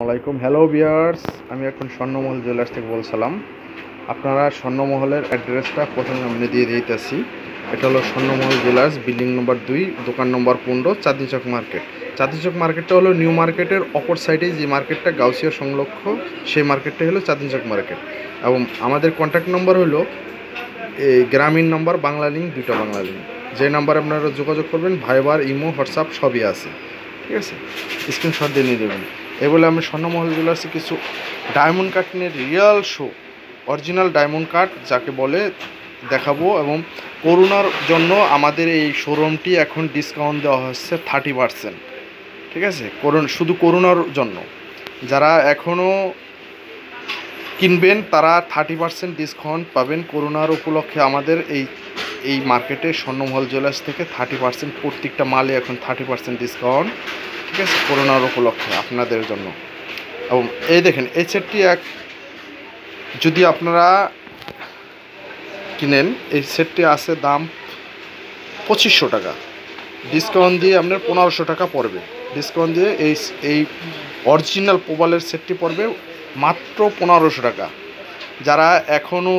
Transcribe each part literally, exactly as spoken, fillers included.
আসসালামাইকুম hello viewers, আমি এখন স্বর্ণমহল জুয়েলার্স থেকে বলছিলাম। আপনারা স্বর্ণমহলের অ্যাড্রেসটা প্রথমে আমি দিয়ে দিতেছি। এটা হলো স্বর্ণমহল জুয়েলার্স, বিল্ডিং নম্বর দুই, দোকান নম্বর পনেরো, চাঁদনি চক মার্কেট। চাঁদনি চক মার্কেটটা হলো নিউ মার্কেটের অপর সাইডে যে মার্কেটটা গাউসিয়া সংলক্ষ, সেই মার্কেটটা হলো চাঁদনি চক মার্কেট। এবং আমাদের কন্ট্যাক্ট নম্বর হলো এই গ্রামীণ নম্বর, বাংলা লিঙ্ক, দুটো বাংলা লিঙ্ক। যে নাম্বারে আপনারা যোগাযোগ করবেন, ভাইবার, ইমো, হোয়াটসঅ্যাপ সবই আছে, ঠিক আছে? স্ক্রিনশট দিয়ে নিয়ে দেবেন। এই বলে আমি স্বর্ণমহল জুয়েলার্সে কিছু ডায়মন্ড কাটিংয়ের real show, original diamond cut যাকে বলে দেখাবো। এবং করোনার জন্য আমাদের এই শোরুমটি এখন ডিসকাউন্ট দেওয়া হচ্ছে থার্টি পারসেন্ট, ঠিক আছে? করোনা শুধু করোনার জন্য যারা এখনও কিনবেন তারা থার্টি পারসেন্ট ডিসকাউন্ট পাবেন। করোনার উপলক্ষে আমাদের এই এই মার্কেটে স্বর্ণমহল জুয়েলার্স থেকে থার্টি পারসেন্ট প্রত্যেকটা মালে এখন থার্টি পারসেন্ট ডিসকাউন্ট, ঠিক আছে, করোনার উপলক্ষে আপনাদের জন্য। এবং এই দেখেন, এই সেটটি এক যদি আপনারা কিনেন, এই সেটটি আছে দাম পঁচিশশো টাকা, ডিসকাউন্ট দিয়ে আপনার পনেরোশো টাকা পড়বে। ডিসকাউন্ট দিয়ে এই এই অরিজিনাল পোবালের সেটটি পড়বে মাত্র পনেরোশো টাকা। যারা এখনও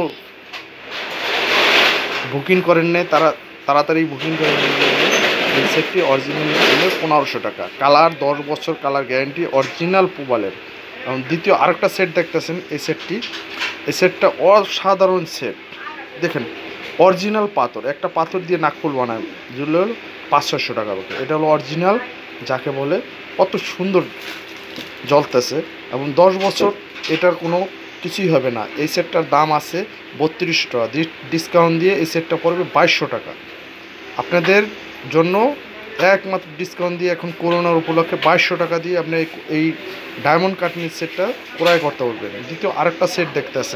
বুকিং করেন নাই তারা তাড়াতাড়ি বুকিং করে নেবেন। এই সেটটি অরিজিনাল হলে পনেরোশো টাকা, কালার দশ বছর কালার গ্যারেন্টি, অরিজিনাল পোবালের। এবং দ্বিতীয় আরেকটা সেট দেখতেছেন, এই সেটটি এই সেটটা অসাধারণ সেট। দেখেন, অরিজিনাল পাথর, একটা পাথর দিয়ে নাকফুল বানায়, যেগুলো হলো পাঁচ ছশো টাকার মতো। এটা হলো অরিজিনাল যাকে বলে, কত সুন্দর জ্বলতেছে। এবং দশ বছর এটার কোনো কিছুই হবে না। এই সেটটার দাম আছে বত্রিশশো টাকা, ডিসকাউন্ট দিয়ে এই সেটটা পড়বে বাইশশো টাকা। আপনাদের জন্য একমাত্র ডিসকাউন্ট দিয়ে এখন করোনার উপলক্ষে বাইশশো টাকা দিয়ে আপনি এই ডায়মন্ড কাটিংয়ের সেটটা ক্রয় করতে পারবেন। দ্বিতীয় আরেকটা সেট দেখতেছেন,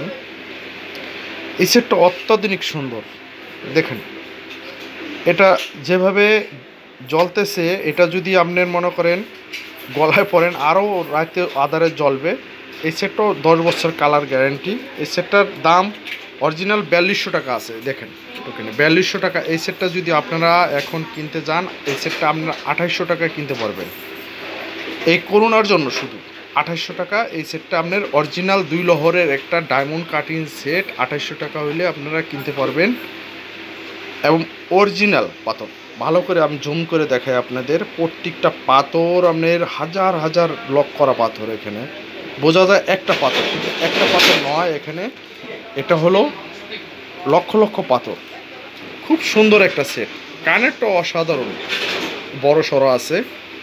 এই সেটটা অত্যাধুনিক সুন্দর। দেখেন, এটা যেভাবে জ্বলতেছে, এটা যদি আপনার মনে করেন গলায় পড়েন আরও রাতে আধারে জ্বলবে। এই সেটটাও দশ বছর কালার গ্যারেন্টি। এই সেটটার দাম অরিজিনাল বিয়াল্লিশশো টাকা আছে। দেখেন ওখানে বিয়াল্লিশশো টাকা। এই সেটটা যদি আপনারা এখন কিনতে যান, এই সেটটা আপনারা আঠাইশশো টাকায় কিনতে পারবেন। এই করোনার জন্য শুধু আঠাইশশো টাকা। এই সেটটা আপনার অরিজিনাল দুই লহরের একটা ডায়মন্ড কাটিং সেট, আঠাইশশো টাকা হইলে আপনারা কিনতে পারবেন। এবং অরিজিনাল পাথর, ভালো করে আমি জুম করে দেখাই আপনাদের। প্রত্যেকটা পাথর আপনার হাজার হাজার লক করা পাথর। এখানে বোঝা যায় একটা পাথর, কিন্তু একটা পাথর নয়, এখানে এটা হলো লক্ষ লক্ষ পাথর। খুব সুন্দর একটা সেট। কানেরটা অসাধারণ বড় সড়ো আছে।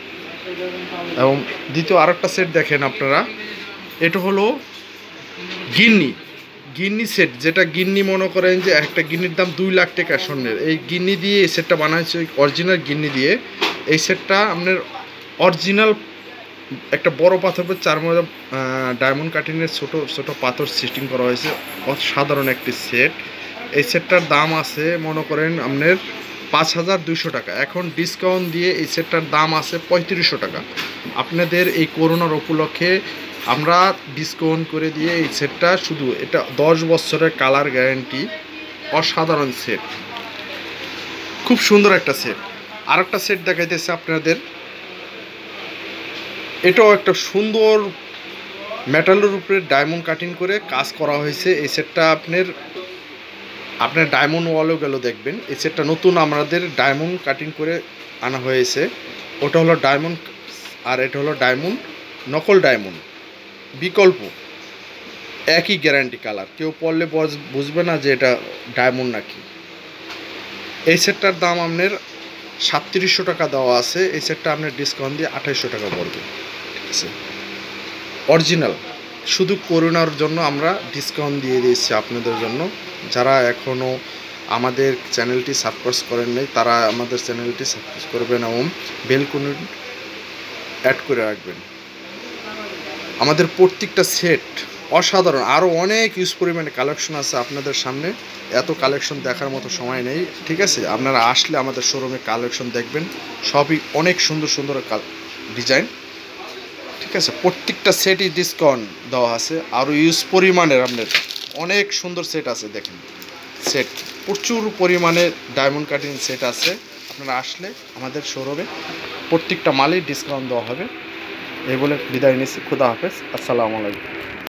এবং দ্বিতীয় আরেকটা সেট দেখেন আপনারা, এটা হলো গিন্নি গিন্নি সেট, যেটা গিন্নি মনে করেন যে একটা গিন্নির দাম দুই লাখ টাকা স্বর্ণের। এই গিন্নি দিয়ে এই সেটটা বানাইছে, অরিজিনাল গিন্নি দিয়ে। এই সেটটা আপনার অরিজিনাল একটা বড় পাথর, চার মধ্যে ডায়মন্ড কাটিংয়ের ছোটো ছোটো পাথর সিস্টেম করা হয়েছে। অসাধারণ একটি সেট। এই সেটটার দাম আছে মনে করেন আপনার পাঁচ হাজার দুইশো টাকা। এখন ডিসকাউন্ট দিয়ে এই সেটটার দাম আছে পঁয়ত্রিশশো টাকা। আপনাদের এই করোনার উপলক্ষে আমরা ডিসকাউন্ট করে দিয়ে এই সেটটা, শুধু এটা দশ বছরের কালার গ্যারেন্টি, অসাধারণ সেট, খুব সুন্দর একটা সেট। আর একটা সেট দেখাইতেছে আপনাদের, এটাও একটা সুন্দর মেটালের উপরে ডায়মন্ড কাটিং করে কাজ করা হয়েছে। এই সেটটা আপনার আপনার ডায়মন্ড ওয়ালও গেল দেখবেন। এই সেটটা নতুন আমাদের ডায়মন্ড কাটিং করে আনা হয়েছে। ওটা হলো ডায়মন্ড, আর এটা হলো ডায়মন্ড, নকল ডায়মন্ড, বিকল্প, একই গ্যারান্টি কালার। কেউ পরলে বুঝবে না যে এটা ডায়মন্ড নাকি। এই সেটটার দাম আপনার সাতত্রিশশো টাকা দেওয়া আছে। এই সেটটা আপনার ডিসকাউন্ট দিয়ে আঠাইশশো টাকা পড়বে, ঠিক আছে? অরিজিনাল, শুধু করোনার জন্য আমরা ডিসকাউন্ট দিয়ে দিয়েছি আপনাদের জন্য। যারা এখনও আমাদের চ্যানেলটি সাবস্ক্রাইব করেন নাই, তারা আমাদের চ্যানেলটি সাবস্ক্রাইব করবেন এবং বেলকনি অ্যাড করে রাখবেন। আমাদের প্রত্যেকটা সেট অসাধারণ। আরও অনেক ইউজ পরিমাণে কালেকশন আছে আপনাদের সামনে, এত কালেকশন দেখার মতো সময় নেই, ঠিক আছে? আপনারা আসলে আমাদের শোরুমে কালেকশন দেখবেন, সবই অনেক সুন্দর সুন্দর ডিজাইন, ঠিক আছে? প্রত্যেকটা সেটই ডিসকাউন্ট দেওয়া আছে। আরও ইউজ পরিমাণের আপনার অনেক সুন্দর সেট আছে। দেখেন, সেট প্রচুর পরিমাণে ডায়মন্ড কাটিং সেট আছে। আপনারা আসলে আমাদের শোরুমে প্রত্যেকটা মালেই ডিসকাউন্ট দেওয়া হবে। এই বলে বিদায় নিচ্ছি। খুদা হাফেজ, আসসালামু আলাইকুম।